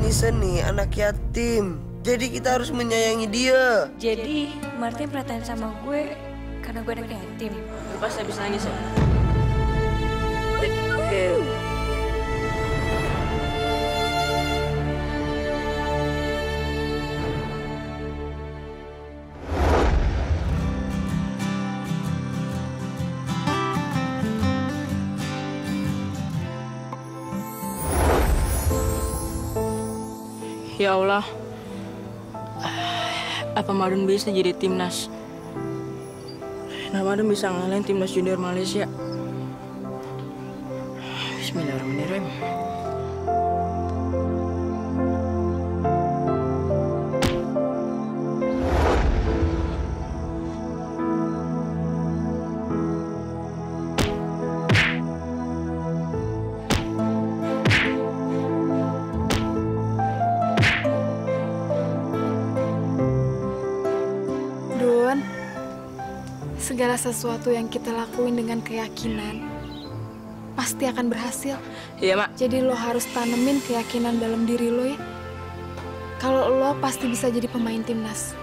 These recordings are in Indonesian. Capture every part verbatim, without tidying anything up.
ini seni anak yatim. Jadi kita harus menyayangi dia. Jadi Martin perhatian sama gue karena gue anak yatim. Lu pasti habis nangis ya? Ya Allah, apa Madun bisa jadi timnas? Nah, Madun bisa ngalahin timnas junior Malaysia. Bismillahirrahmanirrahim. Segala sesuatu yang kita lakuin dengan keyakinan pasti akan berhasil. Iya, Mak. Jadi lo harus tanemin keyakinan dalam diri lo ya. Kalau lo pasti bisa jadi pemain timnas.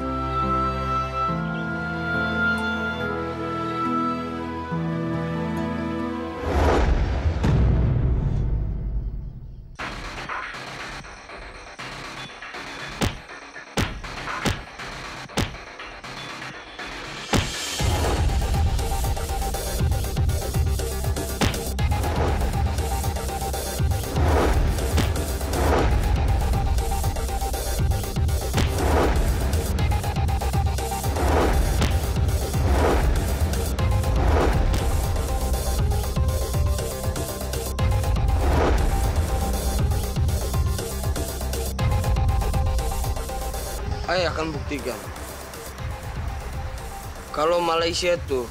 Saya akan buktikan kalau Malaysia tuh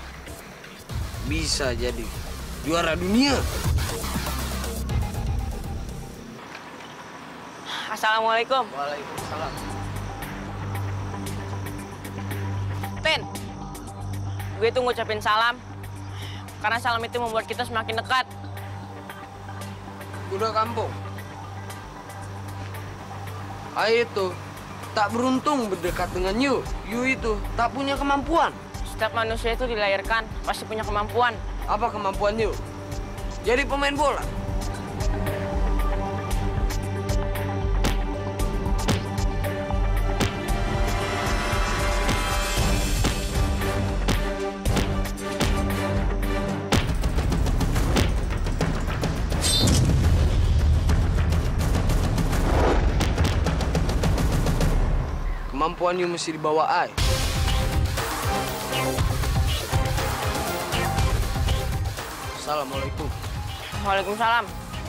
bisa jadi juara dunia. Assalamualaikum. Waalaikumsalam. Ten, gue tuh ngucapin salam karena salam itu membuat kita semakin dekat. Udah kampung. Ayo tuh. Tak beruntung berdekat dengan Yu. Yu itu tak punya kemampuan. Setiap manusia itu dilahirkan pasti punya kemampuan. Apa kemampuan Yu? Jadi pemain bola. Kemampuan Yu mesti dibawa Ai. Assalamualaikum. Waalaikumsalam.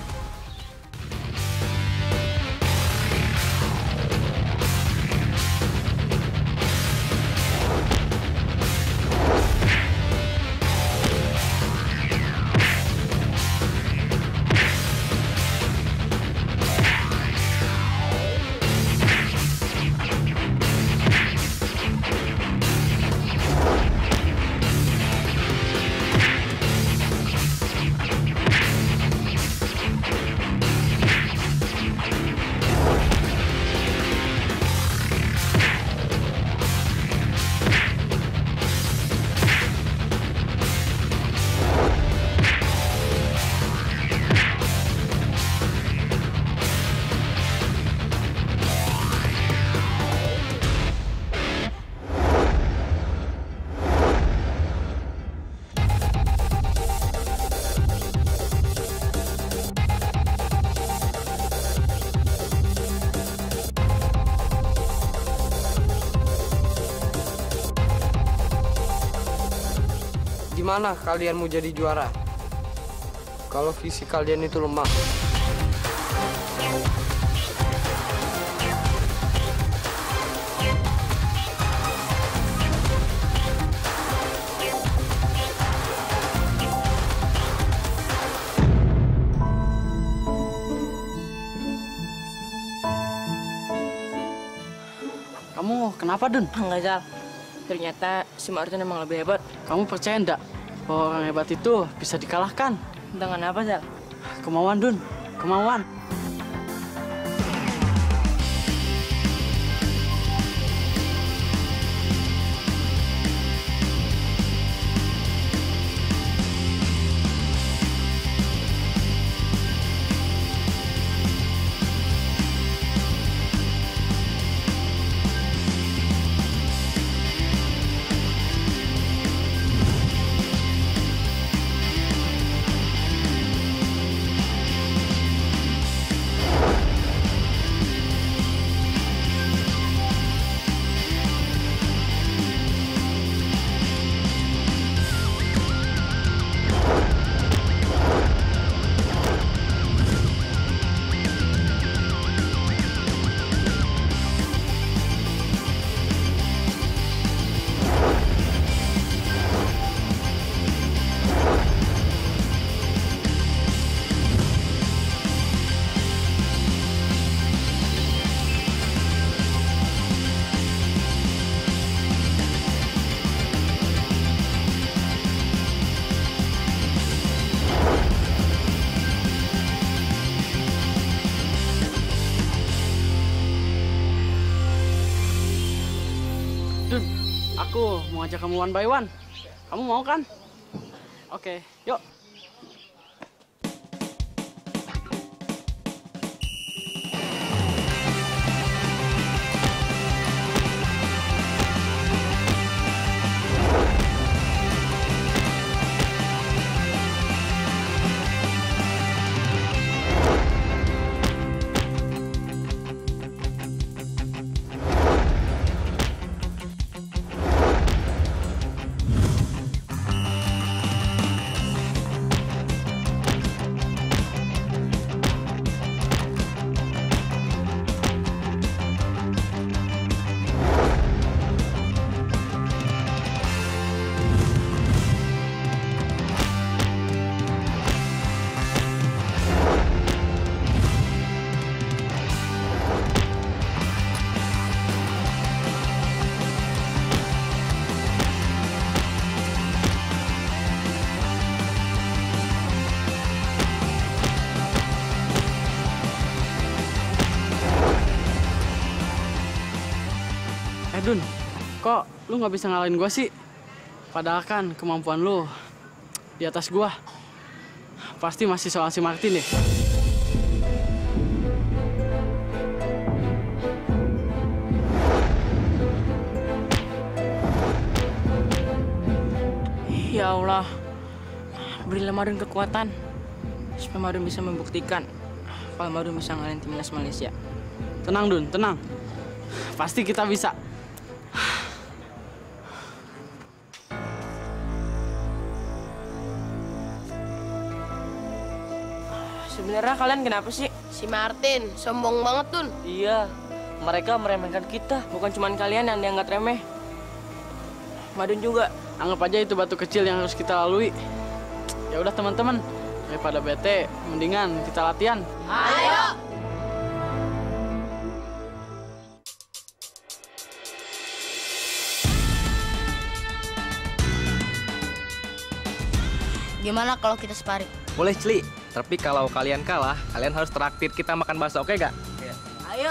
Gimana kalian mau jadi juara? Kalau visi kalian itu lemah. Kamu kenapa, Dun? Enggak, Zal. Ternyata si Martin emang lebih hebat. Kamu percaya enggak bahwa orang hebat itu bisa dikalahkan? Dengan apa, Zal? Kemauan, Dun. Kemauan. aku mau ajak kamu one by one. Kamu mau kan? Oke, yuk. Eh Dun, kok lu nggak bisa ngalahin gua sih? Padahal kan kemampuan lu di atas gua. Pasti masih soal si Martin deh. Ya Allah, berilah Madun kekuatan supaya Madun bisa membuktikan kalau Madun bisa ngalahin timnas Malaysia. Tenang Dun, tenang. Pasti kita bisa. Sebenarnya kalian kenapa sih? Si Martin, sombong banget, Tun. Iya, mereka meremehkan kita. Bukan cuma kalian yang dianggap remeh. Madun juga. Anggap aja itu batu kecil yang harus kita lalui. Ya udah teman-teman, daripada bete, mendingan kita latihan. Ayo! Gimana kalau kita sparring? Boleh, Cli. Tapi kalau kalian kalah, kalian harus traktir kita makan bakso, oke gak? Ayo!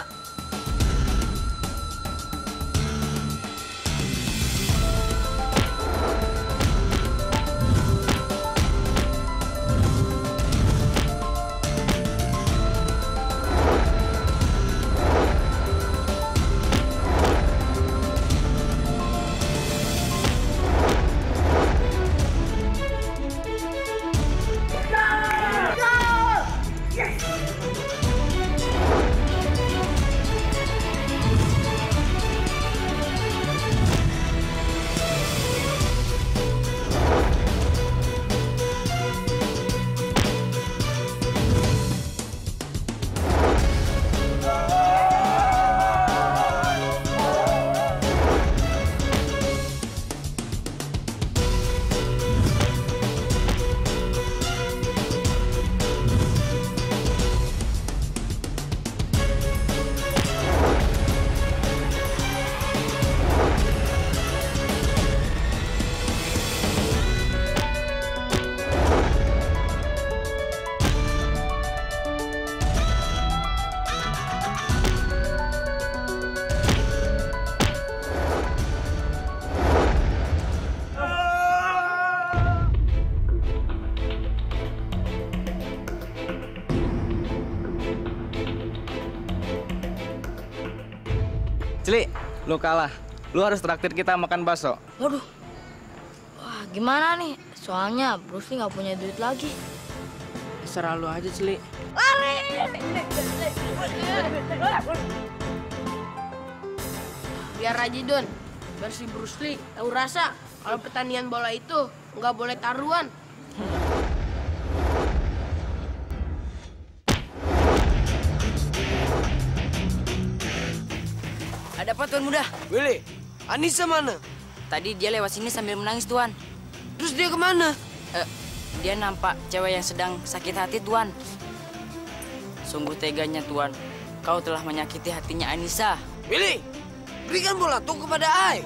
Cli, lu kalah. Lu harus traktir kita makan bakso. Waduh. Wah, gimana nih? Soalnya Bruce Lee nggak punya duit lagi. Serah lu aja, Cli. Biar aja, Don. Biar si Bruce Lee tahu rasa kalau pertandingan bola itu nggak boleh taruhan. Ada apa, Tuan Muda? Willy, Anissa mana? Tadi dia lewat sini sambil menangis, Tuan. Terus dia kemana? Eh, dia nampak cewek yang sedang sakit hati, Tuan. Sungguh teganya, Tuan. Kau telah menyakiti hatinya Anissa. Willy, berikan bola tuh kepada Ai.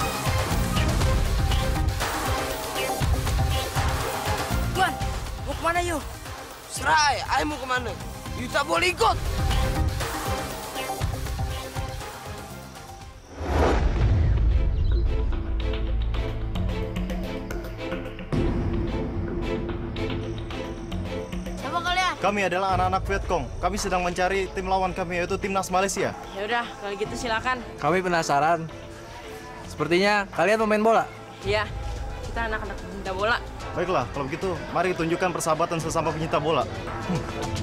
Tuan, mau kemana, mana. You tak boleh ikut. Siapa kalian? Kami adalah anak-anak Vietcong. Kami sedang mencari tim lawan kami, yaitu Timnas Malaysia. Ya udah, kalau gitu silakan. Kami penasaran. Sepertinya kalian pemain bola. Iya, kita anak-anak pecinta bola. Baiklah, kalau begitu, mari tunjukkan persahabatan sesama pencinta bola. Hmm.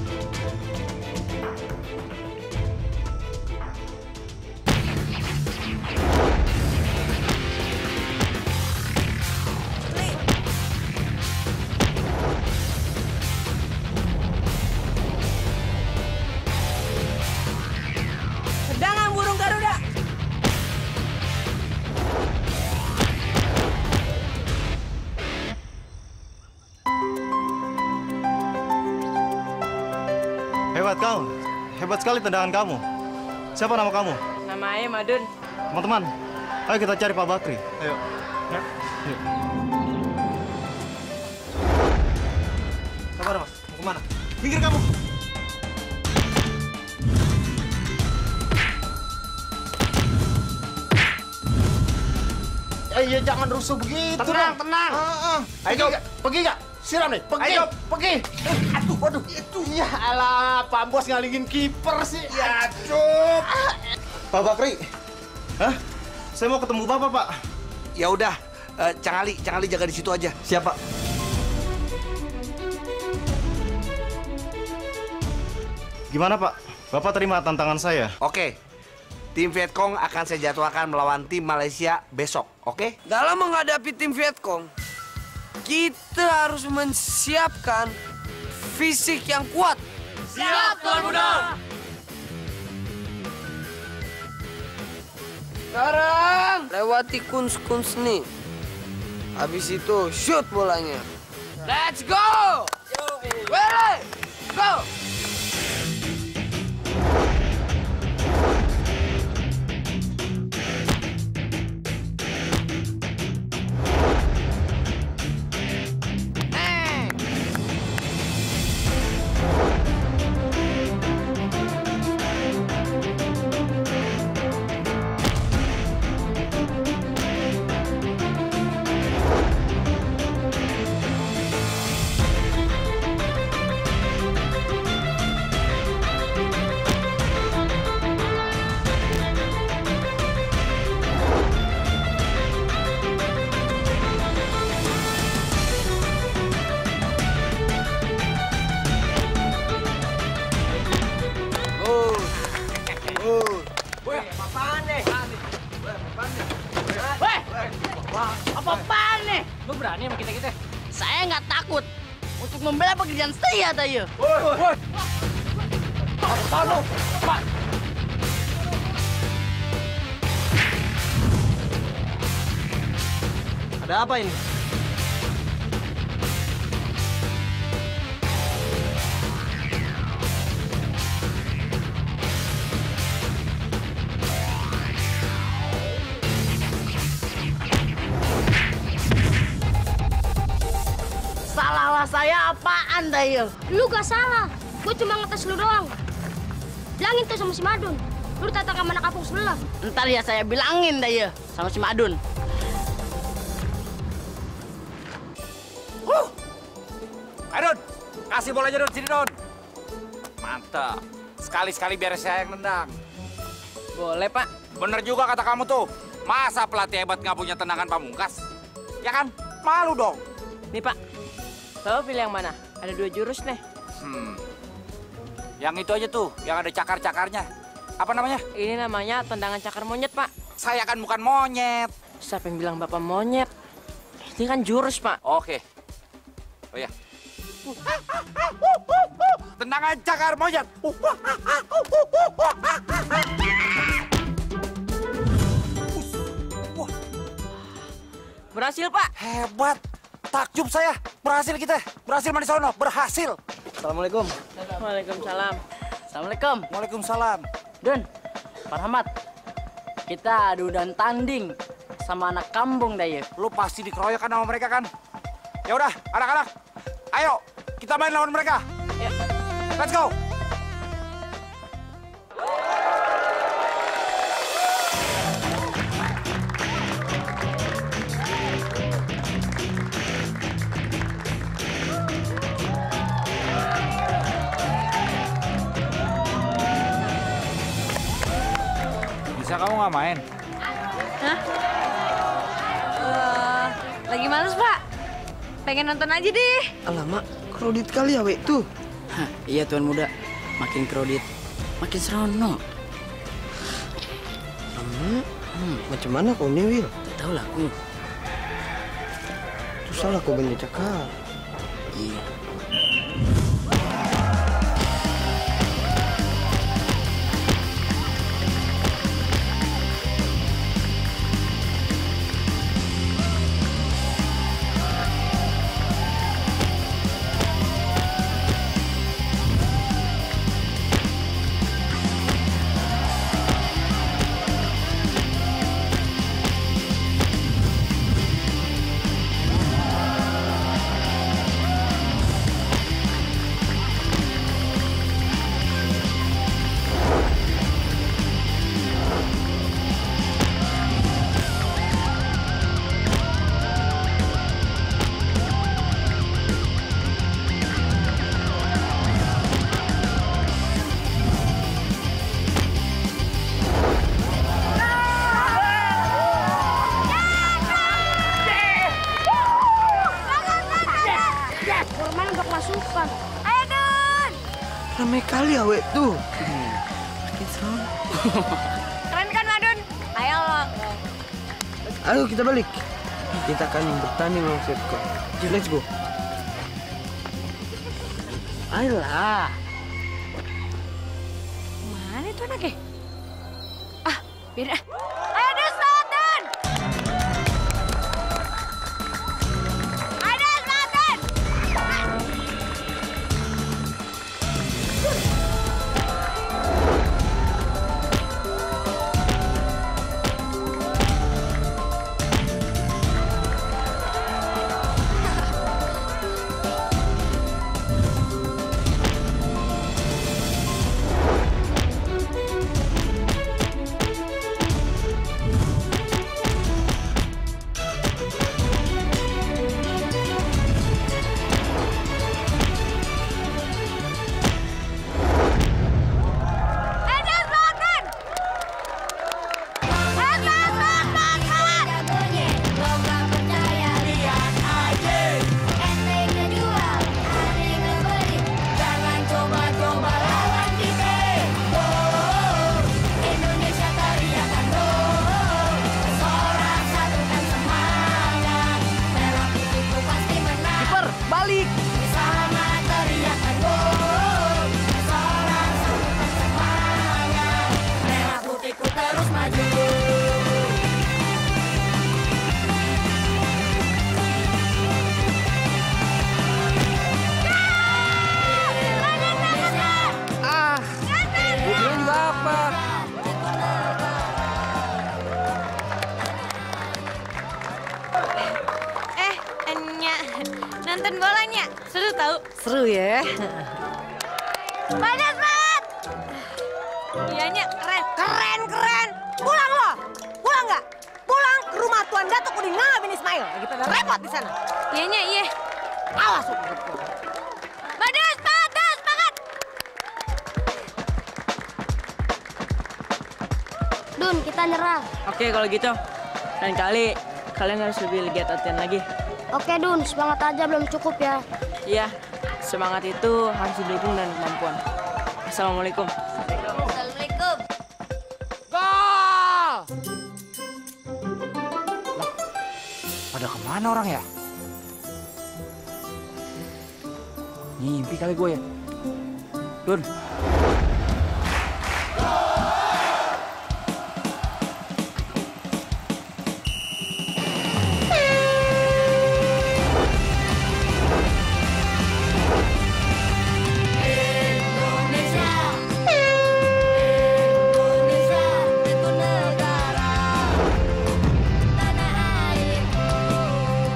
Tendangan burung Garuda. Hebat kau. Hebat sekali tendangan kamu. Siapa nama kamu? Nama saya Madun. Teman-teman, ayo kita cari Pak Bakri. Ayo. Ya. Ayo. Sabar, Mas. Mau kemana? Minggir kamu. Ayo jangan rusuh begitu. Tenang, dong. tenang. Ah, ah. Ayo, pergi nggak? Siram nih, pergi. Ayo. Pergi. Eh, aduh, waduh. Itu. Ya alah, Pak Bos ngalingin kiper sih. Ya, cup. Pak Bakri. Hah? Saya mau ketemu Bapak, Pak. Ya udah, uh, Cang Ali, Cang Ali jaga di situ aja. Siapa? Gimana, Pak? Bapak terima tantangan saya? Oke, tim Vietcong akan saya jadwalkan melawan tim Malaysia besok, oke? Dalam menghadapi tim Vietcong, kita harus menyiapkan fisik yang kuat. Siap, Tuan Muda. Sekarang lewati kuns-kuns nih. Habis itu shoot bolanya. Let's go! Wele! Go! Apa-apaan nih? Lu berani sama kita-kita? Saya nggak takut. Untuk membela pekerjaan saya, Tayo. Woi, woi. Apa Pak? Ada apa ini? Salahlah saya apaan, Tayo? Lu gak salah. Gue cuma ngetes lu doang. Bilangin tuh sama si Madun. Lu datang ke mana kampung sebelah. Ntar ya saya bilangin, Tayo, sama si Madun. Huh. Ayo, Don. Kasih bolanya, Don. Sini, Don. Mantap. Sekali-sekali biar saya yang nendang. Boleh, Pak. Bener juga kata kamu tuh. Masa pelatih hebat nggak punya tendangan pamungkas? Ya kan? Malu dong. Nih, Pak. Bapak pilih yang mana? Ada dua jurus nih. Hmm. Yang itu aja tuh, yang ada cakar-cakarnya. Apa namanya? Ini namanya tendangan cakar monyet, Pak. Saya kan bukan monyet. Siapa yang bilang Bapak monyet? Ini kan jurus, Pak. Oke. Oh ya. Tendangan cakar monyet. Berhasil, Pak. Hebat. Takjub saya. Berhasil kita. Berhasil manis sono. Berhasil. Assalamualaikum. Waalaikumsalam. Assalamualaikum. Waalaikumsalam. Dun, Pak Rahmat. Kita adu dan tanding sama anak kampung, Dayo. Lu pasti dikeroyok kan sama mereka kan? Ya udah, anak-anak. Ayo, kita main lawan mereka. Ya. Let's go! Bisa kamu nggak main? Hah? Uh, lagi males, Pak. Pengen nonton aja deh. Alamak, kredit kali ya, Wek, tuh. Hah, iya Tuan Muda. Makin kredit, makin seronok. Alamak, hmm, macam mana kau nih, Wil? Tak tahu lah aku. Itu salah kau banyak cakap. Iya. Ramai kali awet tuh. Hmm. Makin seronok. Keren kan, Madun? Ayo lo. Ayo kita balik. Kita akan bertanding lawan Setko. Let's go. Ayolah. Mana itu anaknya? Ah, biar ah. Ayo Dus, Madun! Ayo Dus, Madun! Nonton bolanya, seru tahu. Seru ya. Panas banget. Iyanya keren, keren, keren. Pulang lo, pulang nggak? Pulang ke rumah Tuan Datuk Udinga bin Ismail. Lagi pada repot di sana. Iyanya iya. Awas lo. Panas, panas banget. Dun, kita nyerah. Oke kalau gitu, lain kali kalian harus lebih giat latihan lagi. Oke Dun, semangat aja belum cukup ya. Iya, semangat itu harus didukung dan kemampuan. Assalamualaikum. Assalamualaikum. Gol! Lah, pada kemana orang ya? Ngimpi kali gue ya. Dun.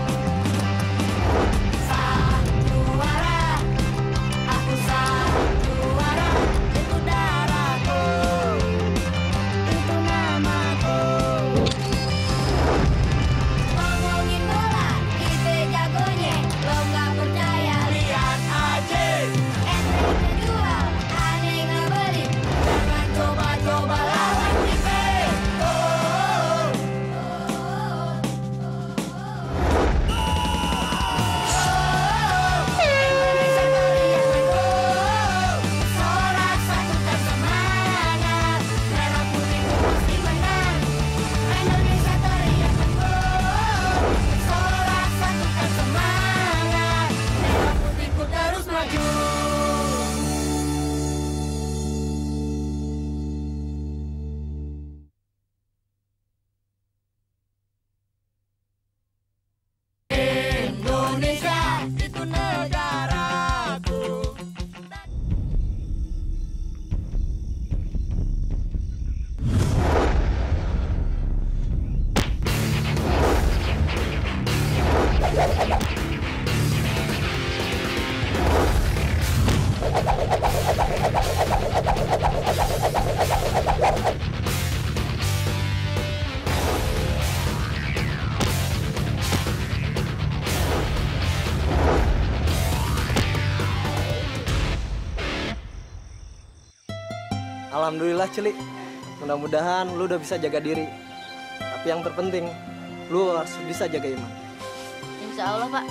Satu Alhamdulillah, Cili. Mudah-mudahan lu udah bisa jaga diri. Tapi yang terpenting, lu harus bisa jaga iman. Insya Allah, Pak.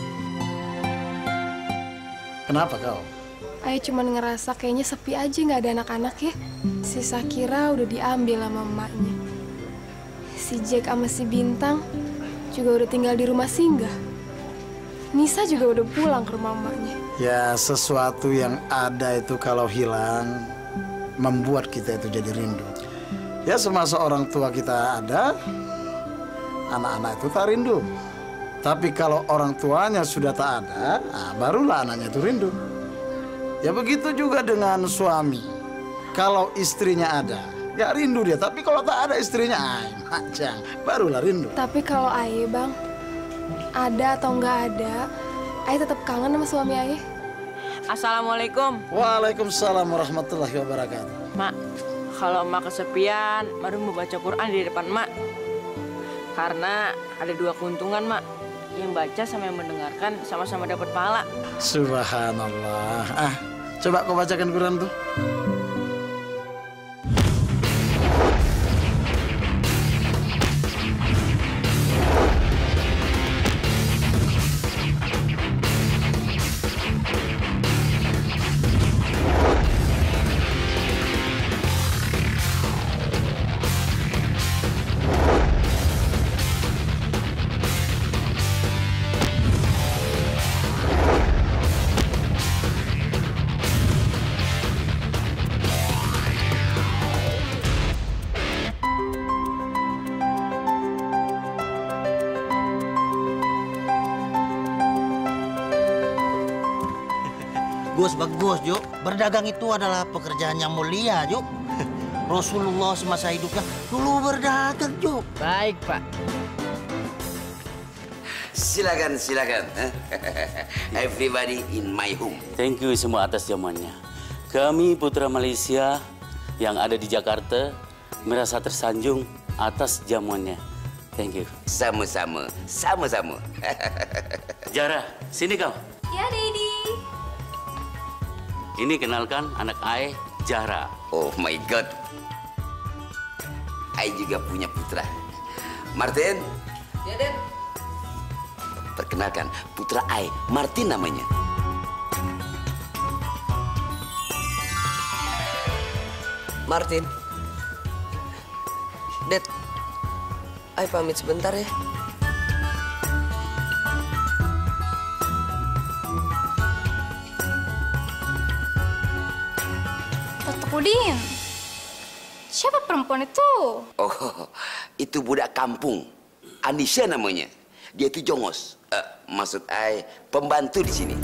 Kenapa kau? Ayah cuma ngerasa kayaknya sepi aja nggak ada anak-anak ya. Si Sakira udah diambil sama emaknya. Si Jack sama si Bintang juga udah tinggal di rumah singgah. Nisa juga udah pulang ke rumah emaknya. Ya, sesuatu yang ada itu kalau hilang, membuat kita itu jadi rindu. Ya, semasa orang tua kita ada, anak-anak itu tak rindu. Tapi kalau orang tuanya sudah tak ada, nah, barulah anaknya itu rindu. Ya begitu juga dengan suami. Kalau istrinya ada, ya rindu dia. Tapi kalau tak ada istrinya, ay, macam, barulah rindu. Tapi kalau Ayah, Bang, ada atau nggak ada, Ayah tetap kangen sama suami Ayah. Assalamualaikum. Waalaikumsalam warahmatullahi wabarakatuh. Mak, kalau emak kesepian, baru mau baca Quran di depan emak. Karena ada dua keuntungan, Mak. Yang baca sama yang mendengarkan sama-sama dapat pahala. Subhanallah. Ah, coba kau bacakan Quran tuh. Bagus, bagus, Juk. Berdagang itu adalah pekerjaan yang mulia, Juk. Rasulullah semasa hidupnya dulu berdagang, Juk. Baik, Pak. Silakan, silakan. Everybody in my home. Thank you semua atas jamuannya. Kami putra Malaysia yang ada di Jakarta merasa tersanjung atas jamuannya. Thank you. Sama-sama, sama-sama. Jara, sini kau. Ya, Daddy. Ini kenalkan anak Ai, Jara. Oh my God. Ai juga punya putra. Martin. Ya, Dad. Perkenalkan, putra Ai, Martin namanya. Martin. Dad. Ai pamit sebentar ya. Udin, siapa perempuan itu? Oh, itu budak kampung. Anisha namanya. Dia itu jongos. Uh, maksud Ai, pembantu di sini.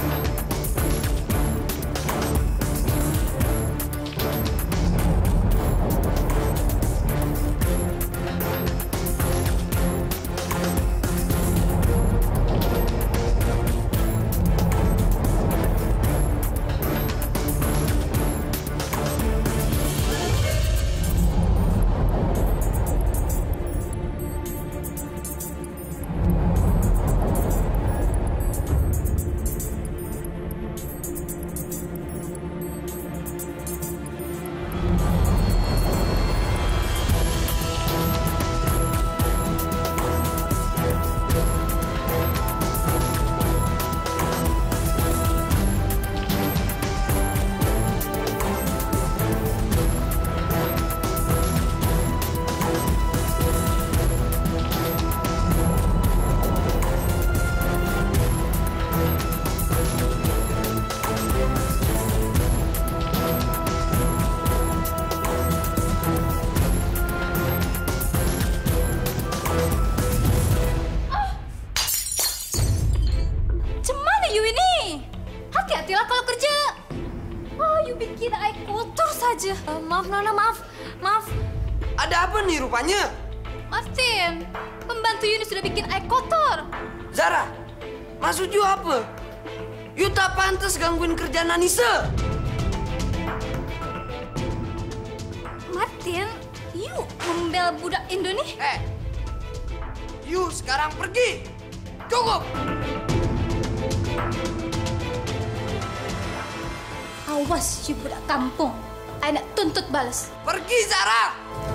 Hati-hatilah kalau kerja. Oh, you bikin air kotor saja. Uh, maaf, Nona, maaf. Maaf. Ada apa nih rupanya? Martin, pembantu Yuni sudah bikin air kotor. Zara, maksud you apa? You tak pantas gangguin kerjaan Anissa. Martin, you membela budak Indonesia. Eh, you sekarang pergi. Cukup. Awas, you budak kampung. Ayo tuntut balas. Pergi, Zara!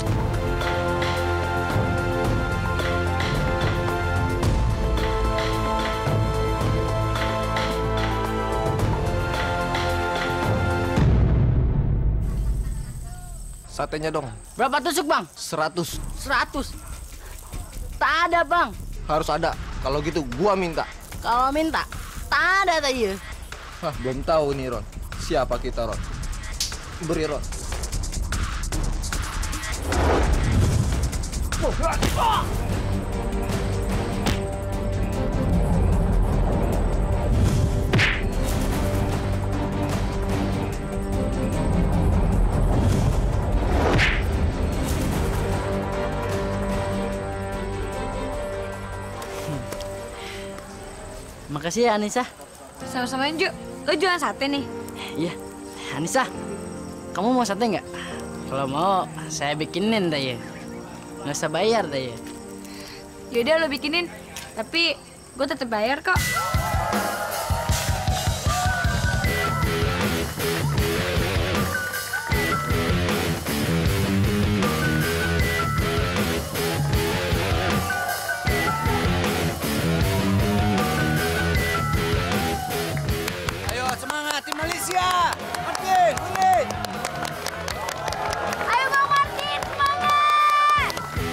Satenya dong. Berapa tusuk, Bang? Seratus. Seratus. Tak ada, Bang. Harus ada. Kalau gitu gua minta. Kalau minta, tak ada tadi. Hah, belum tahu nih, Ron. Siapa kita, Ron? Beri, Ron. Makasih ya, Anissa. Sama-sama, Ju. Lo jualan sate nih? Iya. Anissa, kamu mau sate nggak? Kalau mau, saya bikinin deh ya. Nggak usah bayar deh ya. Yaudah, lo bikinin. Tapi gue tetap bayar kok. Malaysia, Martin, Martin. Ayo Bang Martin, semangat!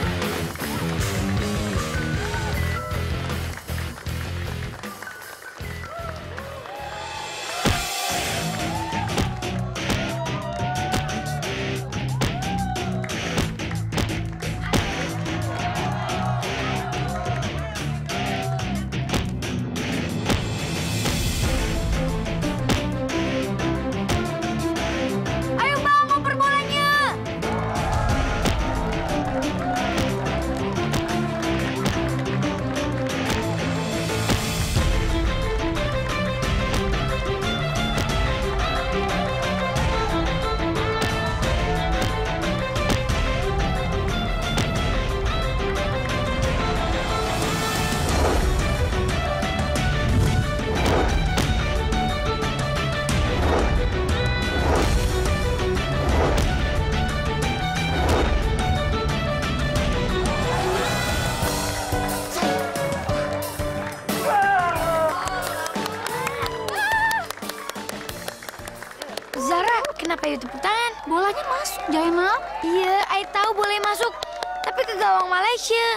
Kenapa itu tepuk tangan? Bolanya masuk, jangan maaf. Iya, Ai tahu boleh masuk, tapi ke gawang Malaysia.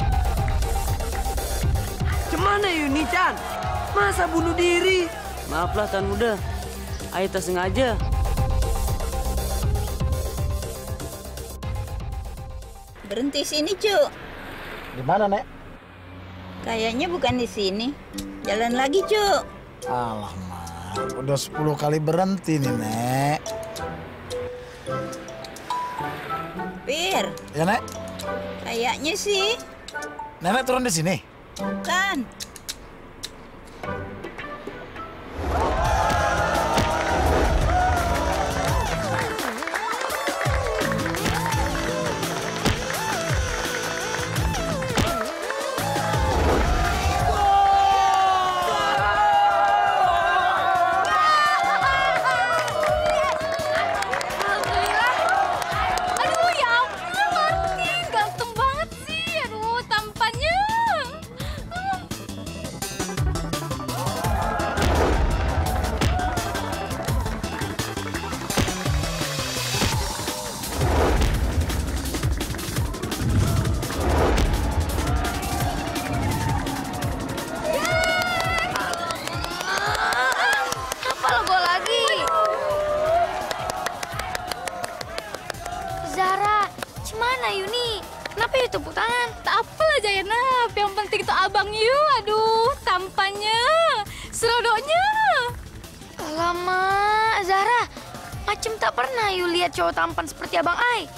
Cemana Yuni-chan? Masa bunuh diri? Maaflah Tan Muda, Ai tak sengaja. Berhenti sini, Cuk. Di mana, Nek? Kayaknya bukan di sini. Jalan lagi, Cuk. Alamak, udah sepuluh kali berhenti nih, Nek. Pir. Ya, Nek? Kayaknya sih. Nenek turun di sini? Bukan. Tepuk tangan. Tak apalah Jayanab, yang penting itu abang you. Aduh, tampannya, serodoknya. Alamak, Zara, macam tak pernah you lihat cowok tampan seperti abang Ai.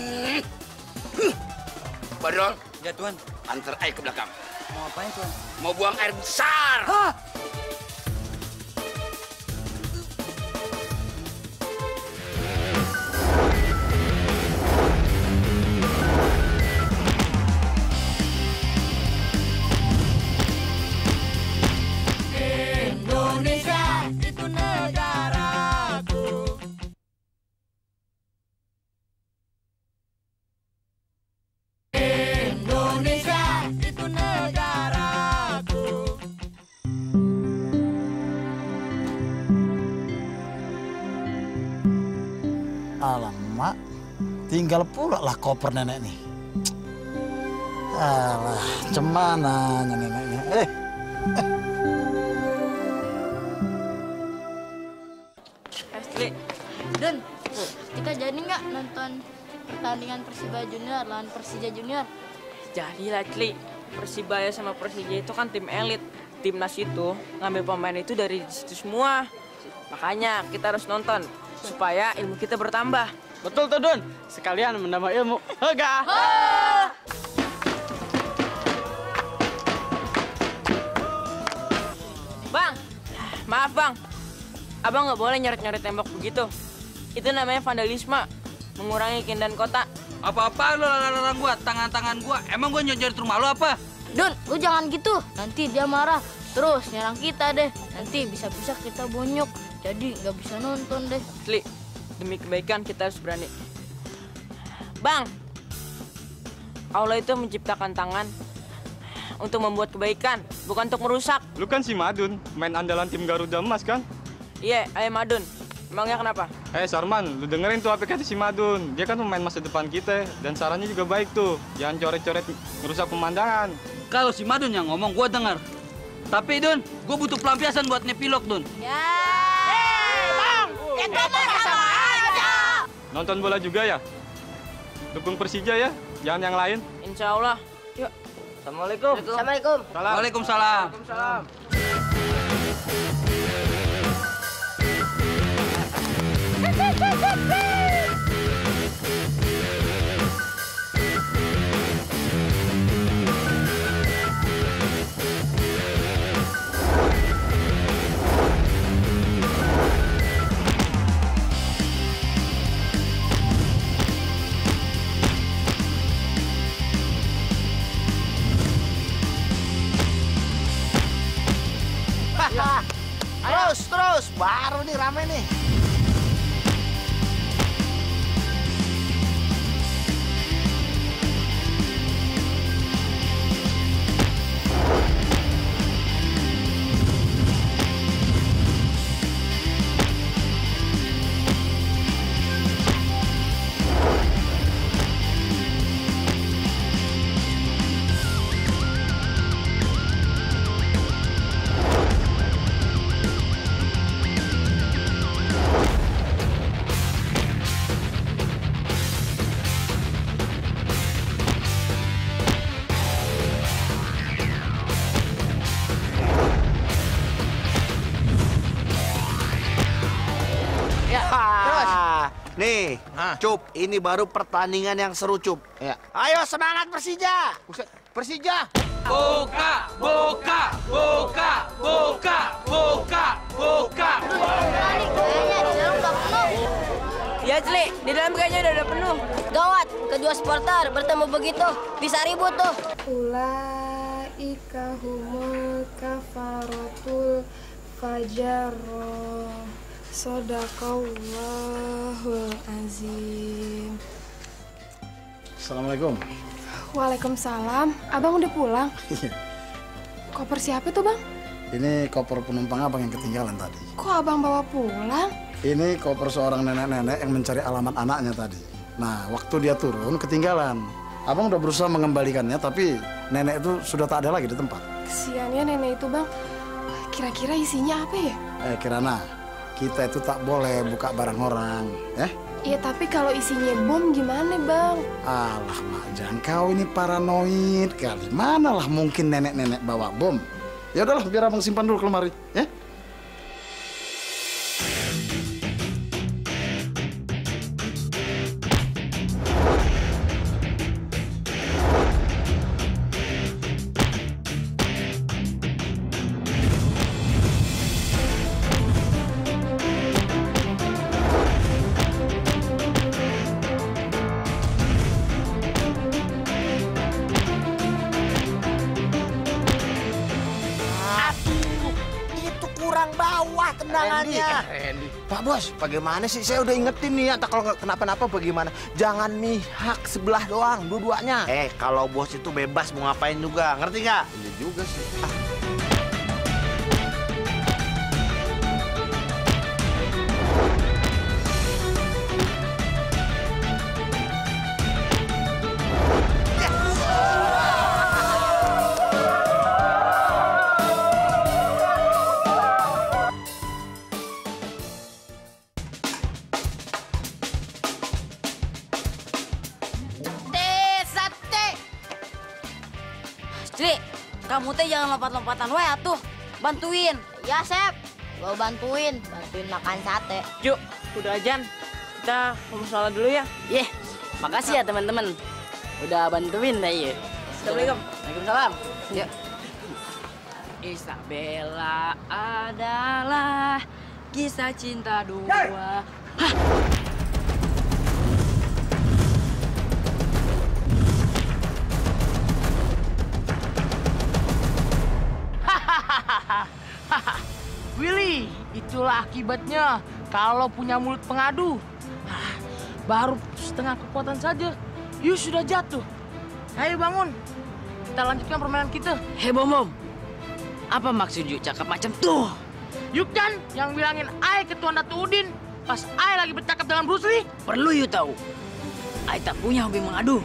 Badrol. Ya Tuan. Antar Ai ke belakang. Mau apain Tuan? Mau buang air besar. Hah? mak, tinggal pula lah koper nenek nih. Alah, cemana neneknya? Eh, Asli. Dun, kita jadi nggak nonton pertandingan Persiba Junior lawan Persija Junior? Jadilah, Cli. Persibaya sama Persija itu kan tim elit. Timnas itu ngambil pemain itu dari situ semua. Makanya kita harus nonton supaya ilmu kita bertambah. Betul tuh, Dun. Sekalian menambah ilmu. Hega! Bang, maaf bang. Abang nggak boleh nyoret-nyoret tembok begitu. Itu namanya vandalisme, mengurangi keindahan kota. Apa-apaan lo larang-larang gua, tangan-tangan gua. Emang gua nyoret rumah lo apa? Dun, lu jangan gitu. Nanti dia marah. Terus nyerang kita deh. Nanti bisa-bisa kita bonyok. Jadi nggak bisa nonton deh. Sli, demi kebaikan kita harus berani. Bang, Allah itu menciptakan tangan untuk membuat kebaikan, bukan untuk merusak. Lu kan si Madun, main andalan tim Garuda Emas kan? Iya, ayah Madun. Emangnya kenapa? Eh hey, Sarman, lu dengerin tuh apa kata si Madun. Dia kan pemain masa depan kita, dan sarannya juga baik tuh. Jangan coret-coret ngerusak pemandangan. Kalau si Madun yang ngomong, gua dengar. Tapi Dun, gua butuh pelampiasan buat nepilok, Dun. Ya. Hei, Bang, itu mah sama aja. Nonton bola juga ya? Dukung Persija ya, jangan yang lain. Insya Allah. Yuk. Assalamualaikum. Assalamualaikum. Waalaikumsalam. Waalaikumsalam. Terus, terus. Baru nih rame nih. Nih, Cup, ini baru pertandingan yang seru, Cup. Ya. Ayo semangat Persija. Persija. Boka, boka, boka, boka, boka, boka. Ya, Cli, di dalam kayaknya udah ada penuh. Gawat, kedua supporter bertemu begitu, bisa ribut tuh. Ulaika humul kafaratul fajaro. Sodaqallahul azim. Assalamualaikum. Waalaikumsalam. Abang udah pulang? Iya. Koper siapa tuh, Bang? Ini koper penumpang abang yang ketinggalan tadi. Kok abang bawa pulang? Ini koper seorang nenek-nenek yang mencari alamat anaknya tadi. Nah, waktu dia turun ketinggalan. Abang udah berusaha mengembalikannya, tapi nenek itu sudah tak ada lagi di tempat. Kesiannya nenek itu, Bang. Kira-kira isinya apa ya? Eh, Kirana, kita itu tak boleh buka barang orang, ya? Iya, tapi kalau isinya bom gimana, Bang? Alah, Mak, jangan kau ini paranoid kali. Manalah mungkin nenek-nenek bawa bom. Ya udahlah, biar abang simpan dulu ke lemari, ya? Randy. Pak Bos, bagaimana sih? Saya udah ingetin nih, entah kalau nggak kenapa-napa bagaimana. Jangan mihak sebelah doang, dua-duanya. Eh, kalau bos itu bebas mau ngapain juga, ngerti nggak? Iya juga sih. Ah. Cri, kamu teh jangan lompat-lompatan wae atuh. Bantuin. Ya, Sep. Gua bantuin. Bantuin makan sate. Yuk, udah ajan. Kita ngomong sholat dulu ya. Iya. Yeah. Makasih ya teman-teman. Udah bantuin dah ya. Assalamualaikum. Waalaikumsalam. Ya. Isabella adalah kisah cinta dua. Hah? Willy, itulah akibatnya kalau punya mulut pengadu. Baru setengah kekuatan saja, Yu sudah jatuh. Ayo bangun, kita lanjutkan permainan kita. Hei Bom Bom, apa maksud Yu cakap macam tuh? Yu kan yang bilangin Ai ke Tuan Datu Udin pas Ai lagi bercakap dengan Bruce Lee. Perlu Yu tahu, Ai tak punya hobi mengadu.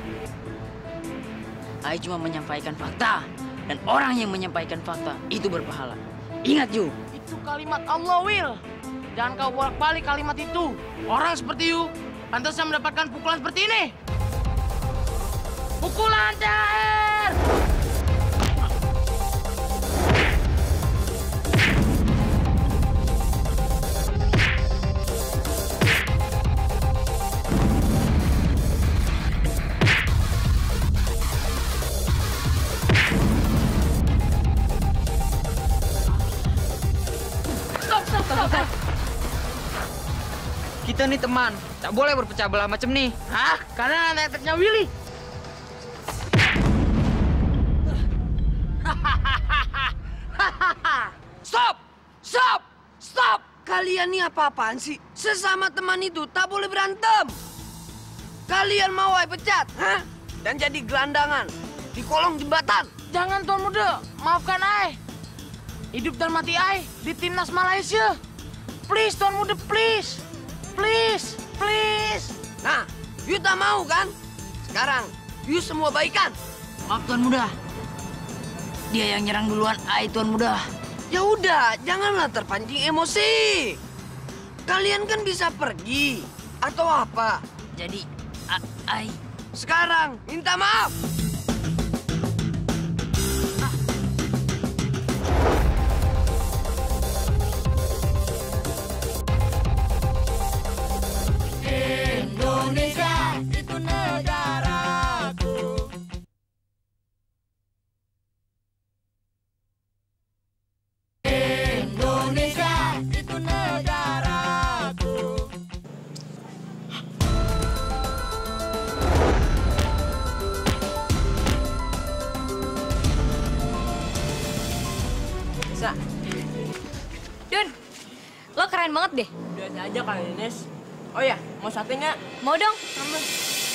Ai cuma menyampaikan fakta, dan orang yang menyampaikan fakta itu berpahala. Ingat Yu. Itu kalimat Allah, Will. Jangan kau bolak-balik kalimat itu. Orang seperti Yu pantasnya mendapatkan pukulan seperti ini. Pukulan terakhir! Stop, stop, stop, stop. Kita nih teman, tak boleh berpecah belah macam nih. Hah? Karena neteknya Willy. Stop! Stop! Stop! Kalian nih apa-apaan sih? Sesama teman itu tak boleh berantem. Kalian mau Ai pecat, hah? Dan jadi gelandangan di kolong jembatan. Jangan Tuan Muda, maafkan Ai. Hidup dan mati Ai di timnas Malaysia. Please Tuan Muda, please. Please, please. Nah, Yu tak mau kan? Sekarang, Yu semua baikan. Maaf Tuan Muda. Dia yang nyerang duluan Ai Tuan Muda. Ya udah, janganlah terpancing emosi. Kalian kan bisa pergi atau apa? Jadi, Ai sekarang minta maaf. Indonesia itu negaraku. Indonesia itu negaraku. Bisa. Dun, lo keren banget deh. Biasa aja kali Ines. Oh ya, mau sate nggak? Mau dong. Ambil.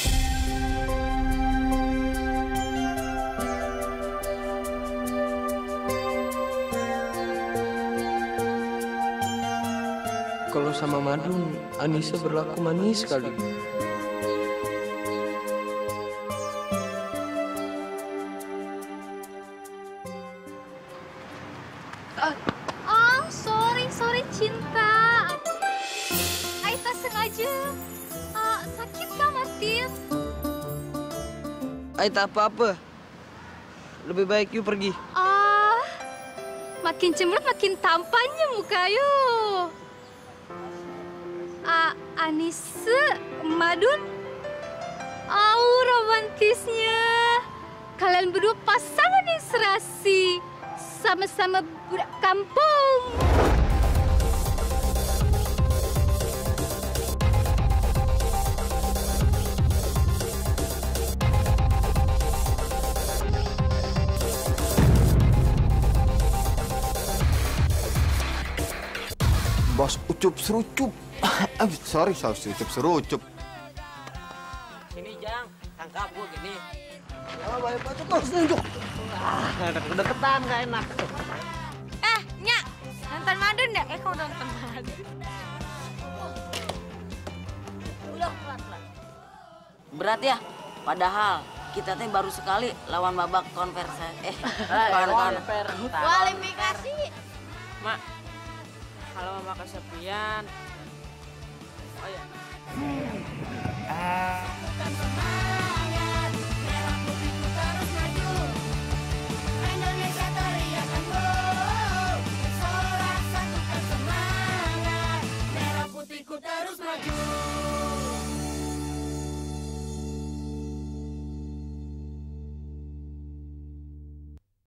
Kalau sama Madun, Anissa berlaku manis sekali. Oh, sorry, sorry cinta. Aita sengaja. Uh, sakit kah, Martin? Ai tak apa-apa. Lebih baik Yu pergi. Ah, makin cemberut makin tampannya muka Yu. Ah, Anissa, Madun. Oh, romantisnya. Kalian berdua pasangan yang serasi. Sama-sama budak kampung. Bos ucup serucup. sorry, sorry, ucup serucup. Sini Jang, tangkap gua gini. Oh, balik batu terus nunjuk. Deketan gak enak. Eh, Nyak, nonton Madun nggak? Eh, kau nonton Madun. Udah pelan-pelan. Berat ya, padahal kita teh baru sekali lawan babak konversi. Eh, kawan-kawan. Kualifikasi. Mak, kalau mama kesepian. Oh ya. Ah.